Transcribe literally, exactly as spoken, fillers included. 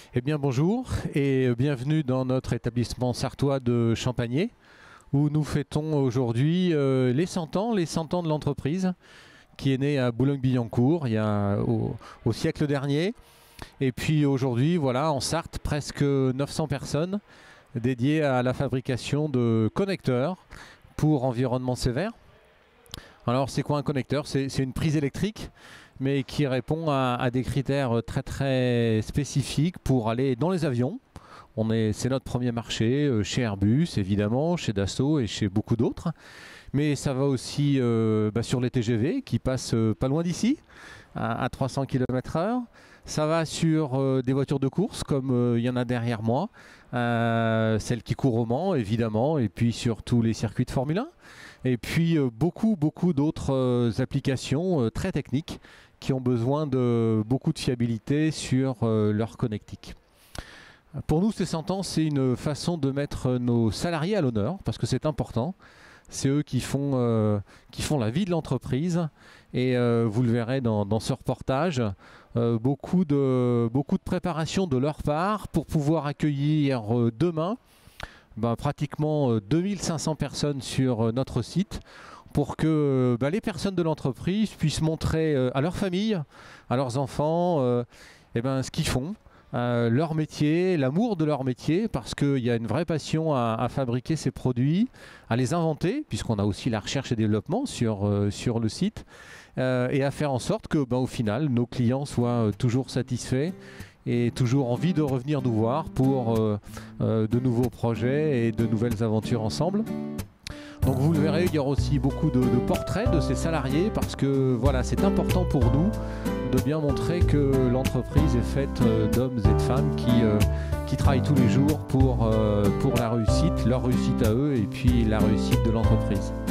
Eh bien bonjour et bienvenue dans notre établissement sartois de Champagné où nous fêtons aujourd'hui euh, les cent ans, les cent ans de l'entreprise qui est née à Boulogne-Billancourt il y a, au, au siècle dernier. Et puis aujourd'hui, voilà, en Sarthe, presque neuf cents personnes dédiées à la fabrication de connecteurs pour environnement sévère. Alors c'est quoi un connecteur? C'est une prise électrique mais qui répond à, à des critères très très spécifiques pour aller dans les avions. C'est notre premier marché, euh, chez Airbus évidemment, chez Dassault et chez beaucoup d'autres. Mais ça va aussi euh, bah, sur les T G V qui passent euh, pas loin d'ici, à, à trois cents kilomètres heure. Ça va sur euh, des voitures de course comme euh, il y en a derrière moi, euh, celles qui courent au Mans évidemment, et puis sur tous les circuits de Formule un. Et puis euh, beaucoup beaucoup d'autres euh, applications euh, très techniques qui ont besoin de beaucoup de fiabilité sur euh, leur connectique. Pour nous, ces cent ans, c'est une façon de mettre nos salariés à l'honneur, parce que c'est important. C'est eux qui font, euh, qui font la vie de l'entreprise. Et euh, vous le verrez dans, dans ce reportage, euh, beaucoup, de, beaucoup de préparation de leur part pour pouvoir accueillir euh, demain ben, pratiquement euh, deux mille cinq cents personnes sur euh, notre site, pour que bah, les personnes de l'entreprise puissent montrer euh, à leur famille, à leurs enfants, euh, eh ben, ce qu'ils font, euh, leur métier, l'amour de leur métier, parce qu'il y a une vraie passion à, à fabriquer ces produits, à les inventer, puisqu'on a aussi la recherche et développement sur, euh, sur le site, euh, et à faire en sorte que, ben, au final, nos clients soient euh, toujours satisfaits et toujours envie de revenir nous voir pour euh, euh, de nouveaux projets et de nouvelles aventures ensemble. Donc vous le verrez, il y aura aussi beaucoup de, de portraits de ces salariés parce que voilà, c'est important pour nous de bien montrer que l'entreprise est faite d'hommes et de femmes qui, euh, qui travaillent tous les jours pour, euh, pour la réussite, leur réussite à eux et puis la réussite de l'entreprise.